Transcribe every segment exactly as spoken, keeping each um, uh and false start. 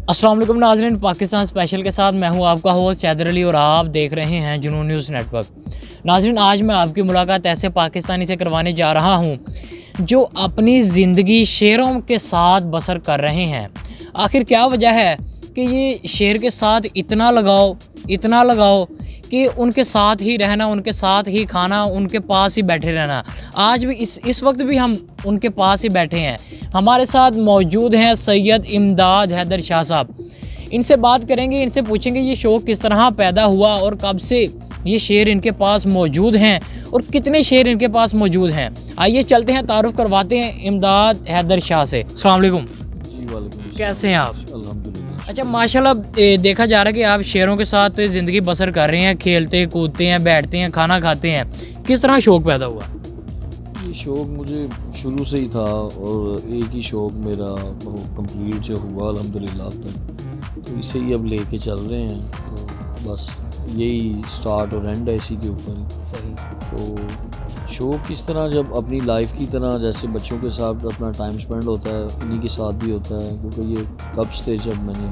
अस्सलाम वालेकुम नाज़रीन, पाकिस्तान स्पेशल के साथ मैं हूं आपका होस्ट सैदर अली और आप देख रहे हैं जुनून न्यूज़ नेटवर्क। नाज़रीन, आज मैं आपकी मुलाकात ऐसे पाकिस्तानी से करवाने जा रहा हूं जो अपनी ज़िंदगी शेरों के साथ बसर कर रहे हैं। आखिर क्या वजह है कि ये शेर के साथ इतना लगाओ इतना लगाओ कि उनके साथ ही रहना, उनके साथ ही खाना, उनके पास ही बैठे रहना। आज भी इस इस वक्त भी हम उनके पास ही बैठे हैं। हमारे साथ मौजूद हैं सैयद इमदाद हैदर शाह साहब। इनसे बात करेंगे, इनसे पूछेंगे ये शौक़ किस तरह पैदा हुआ और कब से ये शेर इनके पास मौजूद हैं और कितने शेर इनके पास मौजूद हैं। आइए चलते हैं, तारुफ करवाते हैं इमदाद हैदर शाह से। अस्सलाम वालेकुम। जी वालेकुम। कैसे हैं आप? अल्हम्दुलिल्लाह। अच्छा, माशाल्लाह ए, देखा जा रहा है कि आप शेरों के साथ ज़िंदगी बसर कर रहे हैं, खेलते कूदते हैं, बैठते हैं, खाना खाते हैं। किस तरह शौक़ पैदा हुआ? ये शौक़ मुझे शुरू से ही था और एक ही शौक़ मेरा कंप्लीट जो हुआ अल्हम्दुलिल्लाह तक, तो इसे ही अब लेके चल रहे हैं। तो बस यही स्टार्ट और एंड है इसी के ऊपर। सही। तो शौक़ किस तरह जब अपनी लाइफ की तरह जैसे बच्चों के साथ अपना टाइम स्पेंड होता है, इन्हीं के साथ भी होता है, क्योंकि ये कब्ज़ थे जब मैंने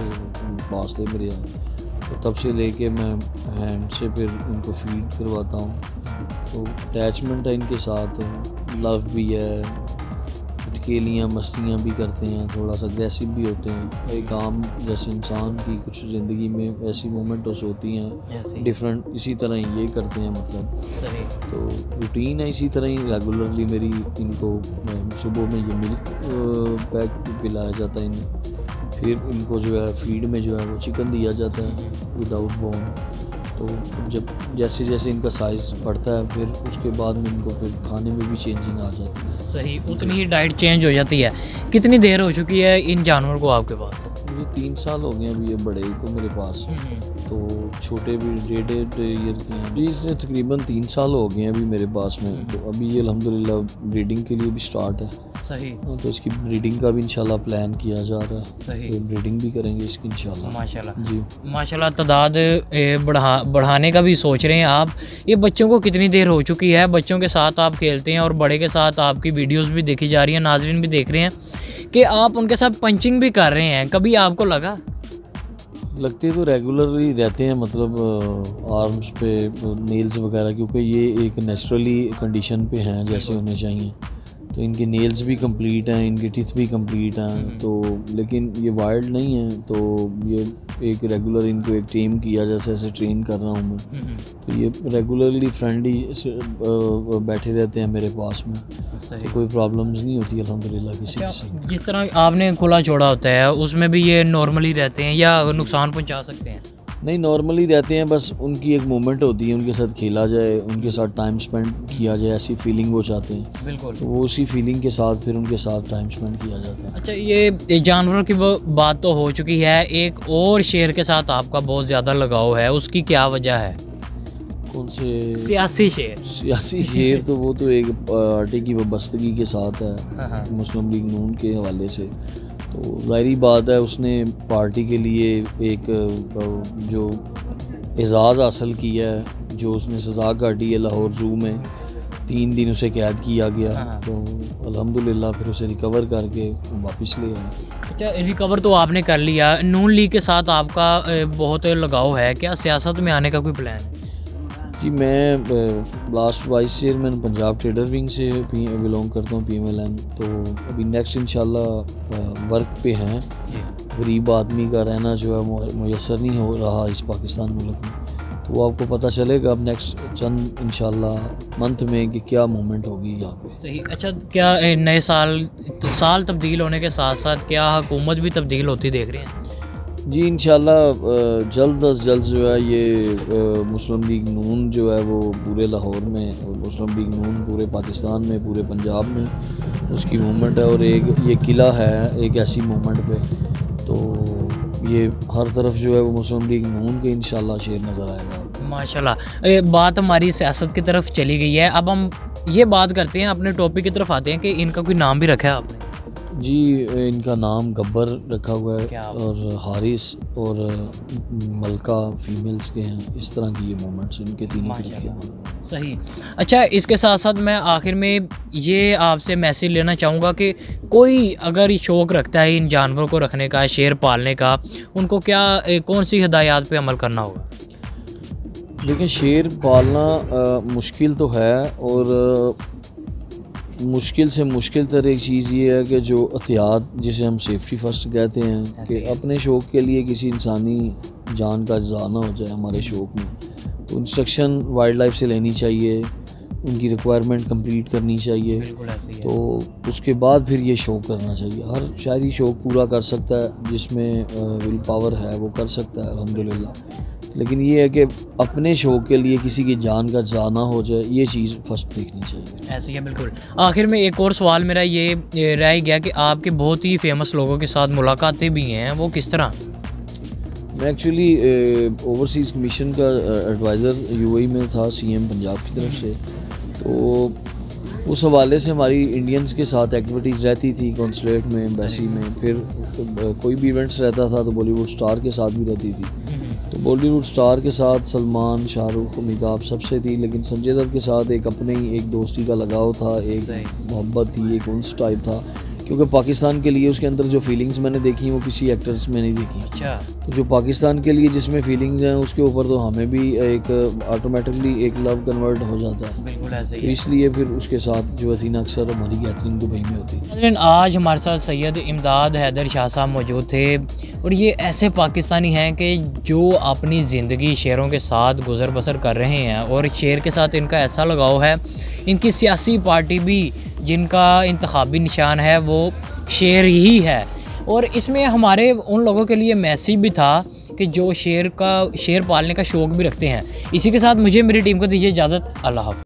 पास थे मेरे यहाँ, तो तब से लेके मैं हैंड से फिर इनको फीड करवाता हूँ। तो अटैचमेंट है इनके साथ, लव भी है, खेलियाँ मस्तियाँ भी करते हैं, थोड़ा सा एग्रेसिव भी होते हैं। एक आम जैसे इंसान की कुछ ज़िंदगी में ऐसी मोमेंट्स होती हैं डिफरेंट, इसी तरह ही ये करते हैं मतलब। सही। तो रूटीन है इसी तरह ही रेगुलरली मेरी। इनको सुबह में ये मिल्क पैक पिलाया जाता है इन्हें, फिर इनको जो है फीड में जो है वो चिकन दिया जाता है विदाउट बोन। तो जब जैसे जैसे इनका साइज़ बढ़ता है फिर उसके बाद में इनको फिर खाने में भी चेंजिंग आ जाती है। सही, उतनी ही डाइट चेंज हो जाती है। कितनी देर हो चुकी है इन जानवर को आपके पास? मुझे तीन साल हो गए अभी ये बड़े को मेरे पास, तो छोटे भी डेढ़ डेढ़ ईयर के हैं जी। इसने तकरीबन तीन साल हो गए हैं अभी मेरे पास में। तो अभी ये अल्हम्दुलिल्लाह ब्रीडिंग के लिए भी स्टार्ट है। सही। तो इसकी ब्रीडिंग का भी इंशाल्लाह प्लान किया जा रहा है। सही। तो ब्रीडिंग भी करेंगे इसकी इंशाल्लाह। माशाल्लाह जी माशाल्लाह। तादाद बढ़ा बढ़ाने का भी सोच रहे हैं आप। ये बच्चों को कितनी देर हो चुकी है? बच्चों के साथ आप खेलते हैं और बड़े के साथ आपकी वीडियोस भी देखी जा रही है, नाज़रीन भी देख रहे हैं कि आप उनके साथ पंचिंग भी कर रहे हैं। कभी आपको लगा? लगते तो रेगुलरली रहते हैं, मतलब आर्म्स पे नेल्स वगैरह, क्योंकि ये एक नेचुरली कंडीशन पे हैं जैसे होने चाहिए। तो इनके नेल्स भी कंप्लीट हैं, इनके टीथ भी कंप्लीट हैं। तो लेकिन ये वाइल्ड नहीं है, तो ये एक रेगुलर इनको एक टेम किया जैसे ऐसे ट्रेन कर रहा हूँ मैं। तो ये रेगुलरली फ्रेंडली बैठे रहते हैं मेरे पास में। तो कोई प्रॉब्लम्स नहीं होती अल्हम्दुलिल्लाह किसी किसी। जिस तरह आपने खुला छोड़ा होता है उसमें भी ये नॉर्मली रहते हैं या नुकसान पहुँचा सकते हैं? नहीं, नॉर्मली रहते हैं, बस उनकी एक मोमेंट होती है, उनके साथ खेला जाए, उनके साथ टाइम स्पेंड किया जाए, ऐसी फीलिंग वो चाहते हैं। बिल्कुल। तो वो उसी फीलिंग के साथ फिर उनके साथ टाइम स्पेंड किया जाता है। अच्छा, ये जानवरों की बात तो हो चुकी है, एक और शेर के साथ आपका बहुत ज़्यादा लगाव है, उसकी क्या वजह है? कौन से? सियासी शेर। सियासी शेर तो वो तो एक पार्टी की वाबस्तगी के साथ है, मुस्लिम लीग नून के हवाले से। तो ज़ाहिरी बात है उसने पार्टी के लिए एक जो एजाज़ हासिल किया है, जो उसने सज़ा काटी है लाहौर जू में, तीन दिन उसे कैद किया गया। तो अल्हम्दुलिल्लाह फिर उसे रिकवर करके वापस ले आए। अच्छा, रिकवर तो आपने कर लिया। नून लीग के साथ आपका बहुत लगाव है, क्या सियासत में आने का कोई प्लान है? जी, मैं last vice chairman Punjab trader wing से बिलोंग करता हूँ, पी एम एल एन। तो अभी नेक्स्ट इंशाल्लाह वर्क पे हैं। गरीब आदमी का रहना जो है मुयसर नहीं हो रहा इस पाकिस्तान मुल्क में, तो वो आपको पता चलेगा अब नेक्स्ट चंद इंशाल्लाह मंथ में कि क्या मूवमेंट होगी यहाँ पे। सही। अच्छा, क्या नए साल साल तब्दील होने के साथ साथ क्या हुकूमत भी तब्दील होती देख रहे हैं? जी इंशाल्लाह जल्द अज जल्द जो है ये मुस्लिम लीग नून जो है वो पूरे लाहौर में, और मुस्लिम लीग नून पूरे पाकिस्तान में, पूरे पंजाब में उसकी मूवमेंट है। और एक ये किला है एक ऐसी मूवमेंट पे, तो ये हर तरफ जो है वो मुस्लिम लीग नून के इंशाल्लाह शेर नज़र आएगा। माशाल्लाह। बात हमारी सियासत की तरफ चली गई है, अब हम ये बात करते हैं, अपने टॉपिक की तरफ आते हैं कि इनका कोई नाम भी रखा है आपने? जी इनका नाम गब्बर रखा हुआ है क्या और हारिस और मलका फीमेल्स के हैं। इस तरह की ये मोमेंट्स इनके तीनों के रखे हैं। सही। अच्छा, इसके साथ साथ मैं आखिर में ये आपसे मैसेज लेना चाहूँगा कि कोई अगर शौक़ रखता है इन जानवरों को रखने का, शेर पालने का, उनको क्या ए, कौन सी हिदायत पे अमल करना होगा? देखिए शेर पालना आ, मुश्किल तो है और आ, मुश्किल से मुश्किल तर एक चीज़ ये है कि जो एहतियात जिसे हम सेफ्टी फर्स्ट कहते हैं कि अपने शौक़ के लिए किसी इंसानी जान का ज़ाया ना हो जाए हमारे शौक़ में, तो इंस्ट्रक्शन वाइल्ड लाइफ से लेनी चाहिए, उनकी रिक्वायरमेंट कंप्लीट करनी चाहिए, तो उसके बाद फिर ये शौक़ करना चाहिए। हर शायरी शौक़ पूरा कर सकता है, जिसमें विल पावर है वो कर सकता है अल्हम्दुलिल्लाह, लेकिन ये है कि अपने शौक़ के लिए किसी की जान का ज़ाया ना हो जाए, ये चीज़ फर्स्ट देखनी चाहिए। ऐसे ही है बिल्कुल। आखिर में एक और सवाल मेरा ये रह गया कि आपके बहुत ही फेमस लोगों के साथ मुलाकातें भी हैं, वो किस तरह? मैं एक्चुअली ओवरसीज़ कमीशन का एडवाइज़र यूएई में था सीएम पंजाब की तरफ से, तो उस हवाले से हमारी इंडियंस के साथ एक्टिविटीज़ रहती थी कॉन्सुलेट में, एम्बेसी में, फिर कोई भी इवेंट्स रहता था तो बॉलीवुड स्टार के साथ भी रहती थी। तो बॉलीवुड स्टार के साथ सलमान, शाहरुख, अमिताभ सबसे थी, लेकिन संजय दत्त के साथ एक अपने ही एक दोस्ती का लगाव था, एक मोहब्बत थी, एक उन्स टाइप था, क्योंकि पाकिस्तान के लिए उसके अंदर जो फीलिंग्स मैंने देखी वो किसी एक्टर्स में नहीं देखी। अच्छा। तो जो पाकिस्तान के लिए जिसमें फीलिंग्स हैं उसके ऊपर तो हमें भी एक ऑटोमेटिकली एक लव कन्वर्ट हो जाता है। बिल्कुल ऐसे ही। तो इसलिए फिर उसके साथ जो हसीना अक्सर हमारी गैदरिंग दुबई में होती है। लेकिन आज हमारे साथ सैयद इमदाद हैदर शाह साहब मौजूद थे और ये ऐसे पाकिस्तानी हैं कि जो अपनी ज़िंदगी शेरों के साथ गुजर बसर कर रहे हैं और शेर के साथ इनका ऐसा लगाव है, इनकी सियासी पार्टी भी जिनका इंतखाबी निशान है वो शेर ही है। और इसमें हमारे उन लोगों के लिए मैसेज भी था कि जो शेर का शेर पालने का शौक़ भी रखते हैं। इसी के साथ मुझे मेरी टीम को दीजिए इजाज़त। अल्लाह हाफ़िज़।